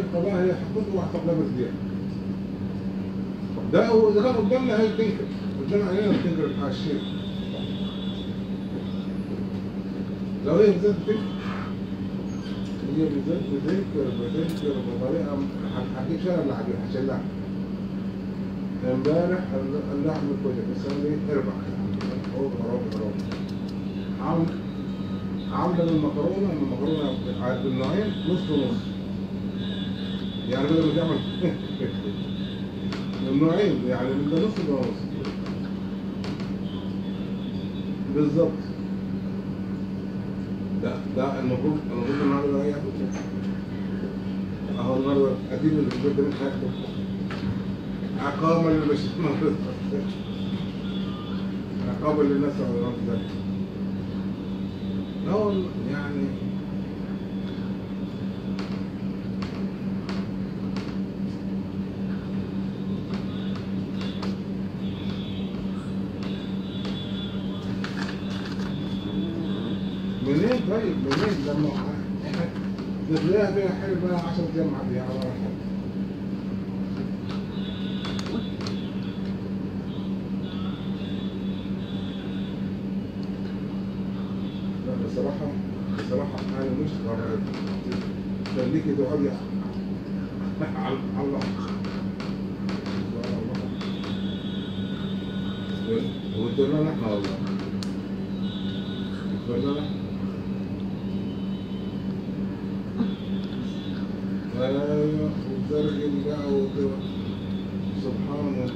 القضاء هي حقوق واحد قبل بيع. ده هو اذا كان قدامنا هي بتنكر، قدام عينينا بتنكر الحاشيه. لو هي بالذات بتنكر، هي بالذات بتنكر بطريقه هجيب شارع اللي هشيلها. امبارح اللحم الكويتي بيسمي اربع عامله المكرونه بالنوعين نص ونص. يعني بدل ما تعمل النوعين يعني من ده نص وده نص بالظبط. ده المفروض النهارده ايه اهو النهارده اديب اللي في البيت ده عقابا للمشروع، عقابا للناس على الارض ده. لا يعني منين طيب منين لما تلاقيها فيها حلو بقى 10 ايام معديه على راحتك. بصراحة أنا مش خليكي تقعدي على الله. وتقول لنا احنا والله. تقول لنا ايوه وترجم بقى سبحان الله.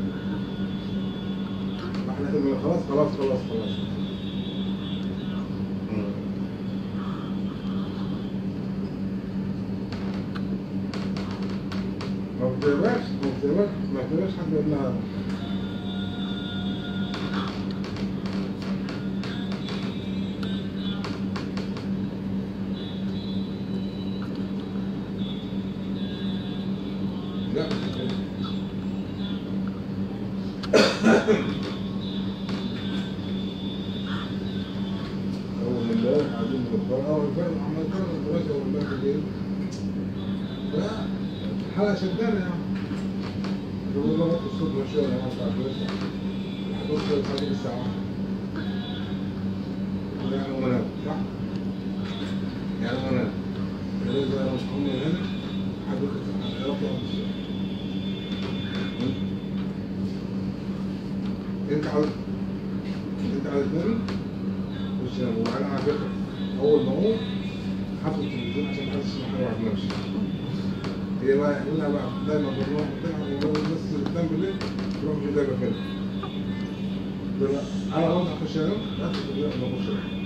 احنا خلاص. ما بتبقاش حد يقول لها لا. أول امبارح قاعدين بنتفرج عمال نتفرج الدراسة والباقي بالليل. لا الحلقة شدانة يا عم. بقول له وقت الصبح شوية أنا مش عارف لسه هتوصل لحد الساعة 1 يعني وأنا صح؟ يعني وأنا إذا أنا مش هقوم من هنا هتوصل أطلع من الصبح. أنت عاوز تنام؟ خش نام. وأنا على فكرة أول ما أقوم هحط التلفزيون عشان محدش يسمع حاجة ما أنامش. هي بقى يعملها بقى دايما بنروح الناس اللي بتنام بالليل تروح جايبه كده. انا اقعد اخش انام ادخل في الليل اخش انام.